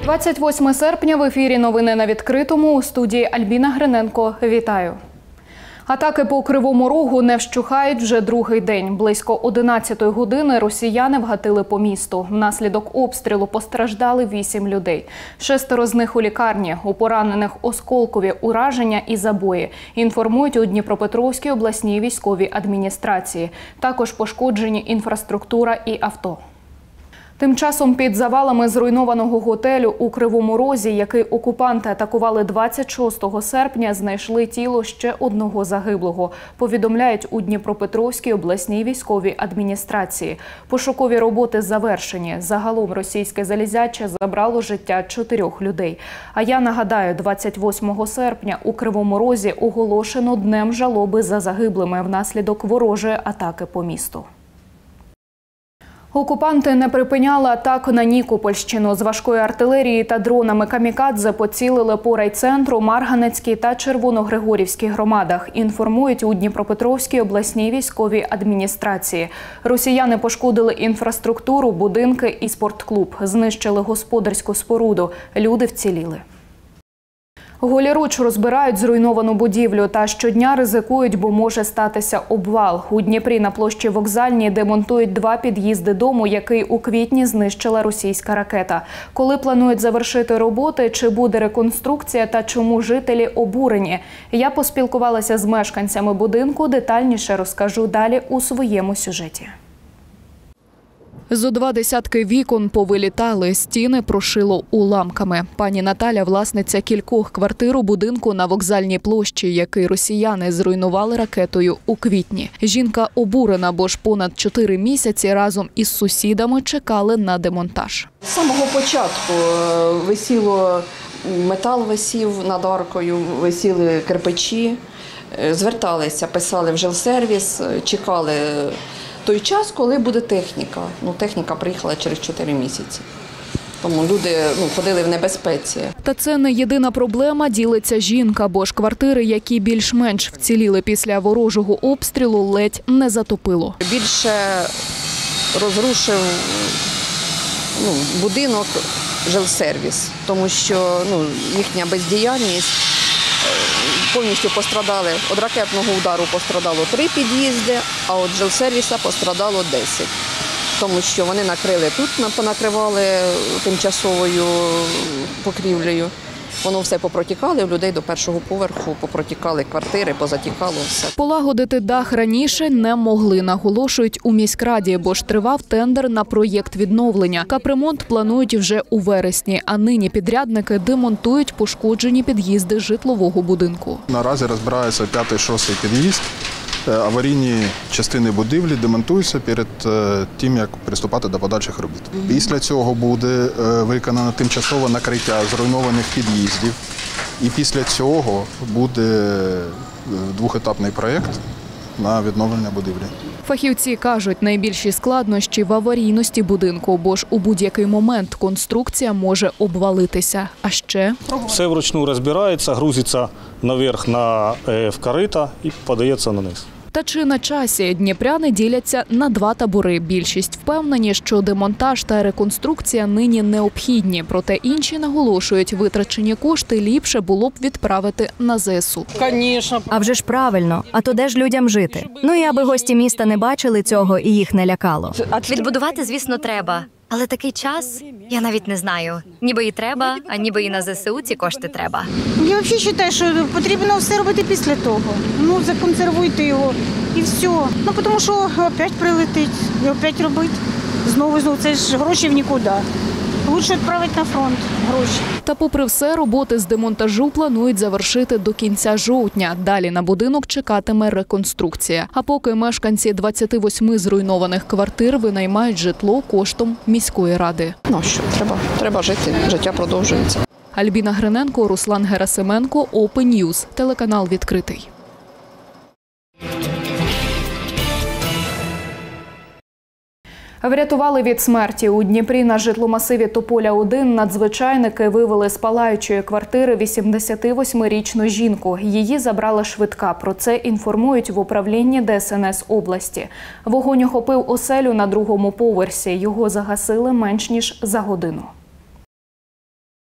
28 серпня в ефірі «Новини на відкритому», у студії Альбіна Гриненко. Вітаю. Атаки по Кривому Рогу не вщухають вже другий день. Близько 11-ї години росіяни вгатили по місту. Внаслідок обстрілу постраждали 8 людей. 6 з них у лікарні. У поранених осколкові ураження і забої. Інформують у Дніпропетровській обласній військовій адміністрації. Також пошкоджені інфраструктура і авто. Тим часом під завалами зруйнованого готелю у Кривому Розі, який окупанти атакували 26 серпня, знайшли тіло ще одного загиблого. Повідомляють у Дніпропетровській обласній військовій адміністрації. Пошукові роботи завершені. Загалом російське залізяче забрало життя 4 людей. А я нагадаю, 28 серпня у Кривому Розі оголошено днем жалоби за загиблими внаслідок ворожої атаки по місту. Окупанти не припиняли атак на Нікопольщину. З важкої артилерії та дронами камікадзе поцілили по райцентру, Марганецькій та Червоногригорівській громадах. Інформують у Дніпропетровській обласній військовій адміністрації. Росіяни пошкодили інфраструктуру, будинки і спортклуб. Знищили господарську споруду. Люди вціліли. Голіруч розбирають зруйновану будівлю та щодня ризикують, бо може статися обвал. У Дніпрі на площі Вокзальній демонтують 2 під'їзди дому, який у квітні знищила російська ракета. Коли планують завершити роботи, чи буде реконструкція та чому жителі обурені? Я поспілкувалася з мешканцями будинку, детальніше розкажу далі у своєму сюжеті. Зо 20 вікон повилітали, стіни прошило уламками. Пані Наталя – власниця кількох квартир у будинку на Вокзальній площі, який росіяни зруйнували ракетою у квітні. Жінка обурена, бо ж понад 4 місяці разом із сусідами чекали на демонтаж. З самого початку метал висів над аркою, висіли кирпичі, зверталися, писали в жилсервіс, чекали той час, коли буде техніка. Техніка приїхала через 4 місяці. Тому люди ходили в небезпеці. Та це не єдина проблема, ділиться жінка, бо ж квартири, які більш-менш вціліли після ворожого обстрілу, ледь не затопило. Більше розрушив будинок жилсервіс, тому що їхня бездіяльність. Повністю пострадали, від ракетного удару пострадало 3 під'їзди, а від жилсервіса пострадало 10. Тому що вони накрили тут, понакривали тимчасовою покрівлею. Воно все попротікало, у людей до 1-го поверху попротікали квартири, позатікало все. Полагодити дах раніше не могли, наголошують у міськраді, бо ж тривав тендер на проєкт відновлення. Капремонт планують вже у вересні, а нині підрядники демонтують пошкоджені під'їзди житлового будинку. Наразі розбирається 5-6 під'їзд. Аварійні частини будівлі демонтуються перед тим, як приступати до подальших робіт. Після цього буде виконано тимчасове накриття зруйнованих під'їздів. І після цього буде 2-етапний проєкт на відновлення будівлі. Фахівці кажуть, найбільші складнощі в аварійності будинку, бо ж у будь-який момент конструкція може обвалитися. А ще все вручну розбирається, грузиться наверх в корита і подається на низ. Та чи на часі? Дніпряни діляться на 2 табори. Більшість впевнені, що демонтаж та реконструкція нині необхідні. Проте інші наголошують, витрачені кошти ліпше було б відправити на ЗСУ. А вже ж правильно. А то де ж людям жити? І аби гості міста не бачили цього і їх не лякало. Відбудувати, звісно, треба. Але такий час, я навіть не знаю. Ніби і треба, а ніби і на ЗСУ ці кошти треба. Я взагалі вважаю, що потрібно все робити після того. Законсервуйте його і все. Тому що опять прилетить і опять робити. Знову, це ж гроші в нікуди. Лучше відправити на фронт гроші. Та попри все, роботи з демонтажу планують завершити до кінця жовтня. Далі на будинок чекатиме реконструкція. А поки мешканці 28 зруйнованих квартир винаймають житло коштом міської ради. Треба жити, життя продовжується. Альбіна Гриненко, Руслан Герасименко, Open News, телеканал «Відкритий». Врятували від смерті. У Дніпрі на житломасиві Тополя-1 надзвичайники вивели з палаючої квартири 88-річну жінку. Її забрала швидка. Про це інформують в управлінні ДСНС області. Вогонь охопив оселю на 2-му поверсі. Його загасили менш ніж за годину.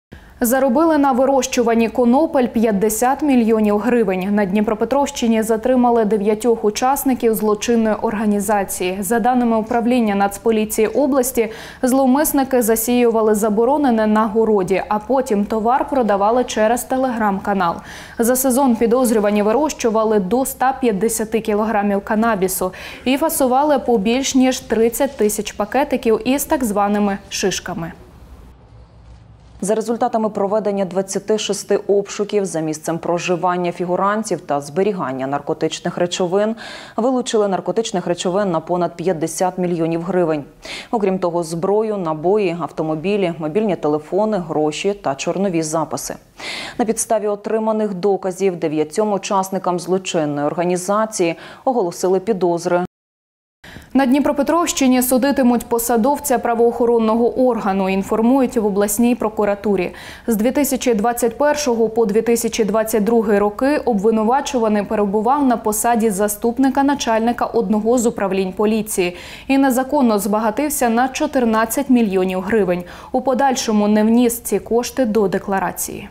Заробили на вирощуванні конопель 50 мільйонів гривень. На Дніпропетровщині затримали 9 учасників злочинної організації. За даними управління Нацполіції області, зловмисники засіювали заборонене на городі, а потім товар продавали через телеграм-канал. За сезон підозрювані вирощували до 150 кілограмів канабісу і фасували по більш ніж 30 тисяч пакетиків із так званими шишками. За результатами проведення 26 обшуків за місцем проживання фігурантів та зберігання наркотичних речовин, вилучили наркотичних речовин на понад 50 мільйонів гривень. Окрім того, зброю, набої, автомобілі, мобільні телефони, гроші та чорнові записи. На підставі отриманих доказів 9 учасникам злочинної організації оголосили підозри. На Дніпропетровщині судитимуть посадовця правоохоронного органу, інформують в обласній прокуратурі. З 2021 по 2022 роки обвинувачуваний перебував на посаді заступника начальника одного з управлінь поліції і незаконно збагатився на 14 мільйонів гривень. У подальшому не вніс ці кошти до декларації.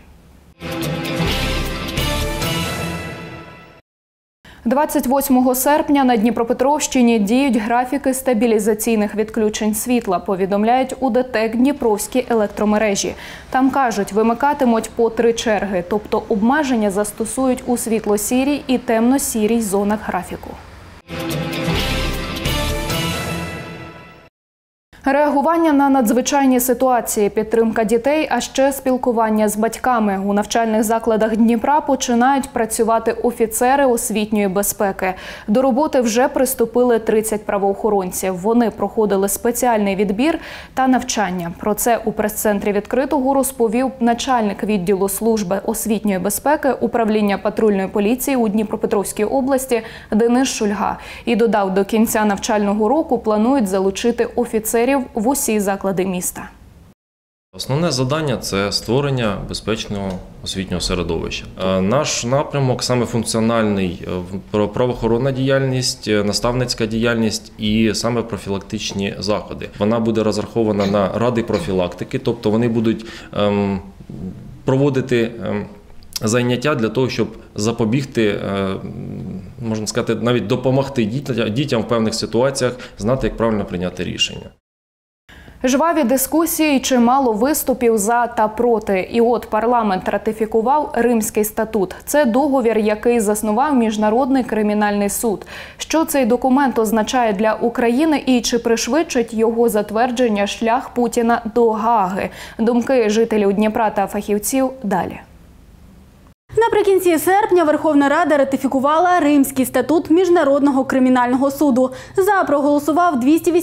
28 серпня на Дніпропетровщині діють графіки стабілізаційних відключень світла, повідомляють у ДТЕК Дніпровські електромережі. Там кажуть, вимикатимуть по 3 черги, тобто обмеження застосують у світло-сірій і темно-сірій зонах графіку. Реагування на надзвичайні ситуації, підтримка дітей, а ще спілкування з батьками. У навчальних закладах Дніпра починають працювати офіцери освітньої безпеки. До роботи вже приступили 30 правоохоронців. Вони проходили спеціальний відбір та навчання. Про це у прес-центрі відкритого розповів начальник відділу служби освітньої безпеки управління патрульної поліції у Дніпропетровській області Денис Шульга. І додав, до кінця навчального року планують залучити офіцерів в усі заклади міста. Основне завдання – це створення безпечного освітнього середовища. Наш напрямок саме функціональний – правоохоронна діяльність, наставницька діяльність і саме профілактичні заходи. Вона буде розрахована на ради профілактики, тобто вони будуть проводити заняття для того, щоб запобігти, можна сказати, навіть допомогти дітям в певних ситуаціях знати, як правильно прийняти рішення. Жваві дискусії, чимало виступів за та проти. І от парламент ратифікував Римський статут. Це договір, який заснував Міжнародний кримінальний суд. Що цей документ означає для України і чи пришвидшить його затвердження шлях Путіна до Гааги? Думки жителів Дніпра та фахівців далі. Наприкінці серпня Верховна Рада ратифікувала Римський статут Міжнародного кримінального суду. За проголосував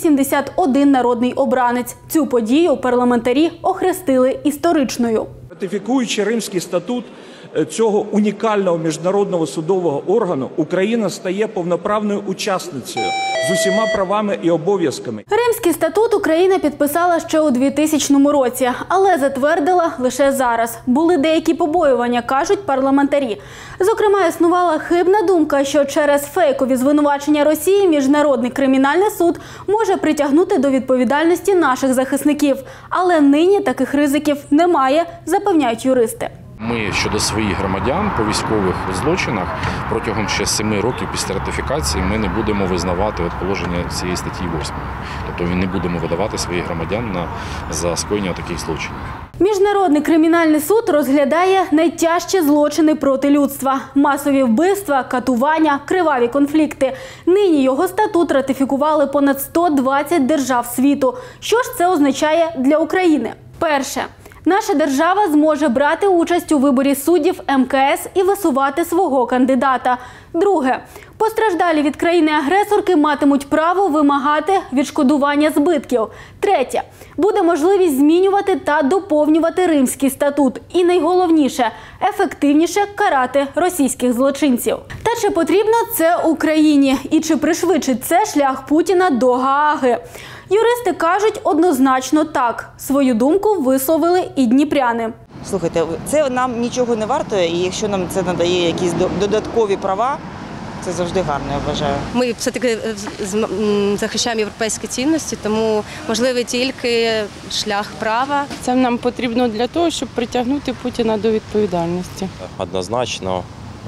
281 народний обранець. Цю подію парламентарі охрестили історичною. Ратифікуючи Римський статут цього унікального міжнародного судового органу, Україна стає повноправною учасницею з усіма правами і обов'язками. Римський статут Україна підписала ще у 2000 році, але затвердила лише зараз. Були деякі побоювання, кажуть парламентарі. Зокрема, існувала хибна думка, що через фейкові звинувачення Росії Міжнародний кримінальний суд може притягнути до відповідальності наших захисників. Але нині таких ризиків немає, запевняють юристи. Ми щодо своїх громадян по військових злочинах протягом ще 7 років після ратифікації ми не будемо визнавати положення цієї статті 8. Тобто ми не будемо видавати своїх громадян за скоєння таких злочинів. Міжнародний кримінальний суд розглядає найтяжчі злочини проти людства – масові вбивства, катування, криваві конфлікти. Нині його статут ратифікували понад 120 держав світу. Що ж це означає для України? Перше. Наша держава зможе брати участь у виборі суддів МКС і висувати свого кандидата. Друге. Постраждалі від країни-агресорки матимуть право вимагати відшкодування збитків. Третє. Буде можливість змінювати та доповнювати Римський статут. І найголовніше – ефективніше карати російських злочинців. Та чи потрібно це Україні? І чи пришвидшить це шлях Путіна до Гааги? Юристи кажуть однозначно так. Свою думку висловили і дніпряни. Слухайте, це нам нічого не варто, і якщо нам це надає якісь додаткові права, Це завжди гарно, я вважаю. Ми все-таки захищаємо європейські цінності, тому можливий тільки шлях права. Це нам потрібно для того, щоб притягнути Путіна до відповідальності. Однозначно,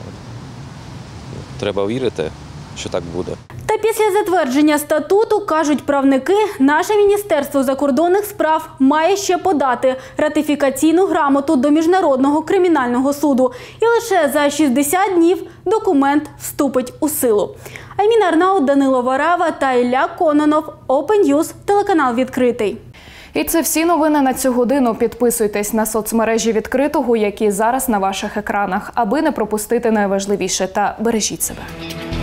треба вірити, що так буде. Та після затвердження статуту, кажуть правники, наше Міністерство закордонних справ має ще подати ратифікаційну грамоту до Міжнародного кримінального суду. І лише за 60 днів документ вступить у силу. Айміна Арнаут, Данило Варава та Ілля Кононов. Open News, телеканал «Відкритий». І це всі новини на цю годину. Підписуйтесь на соцмережі «Відкритого», які зараз на ваших екранах, аби не пропустити найважливіше. Та бережіть себе.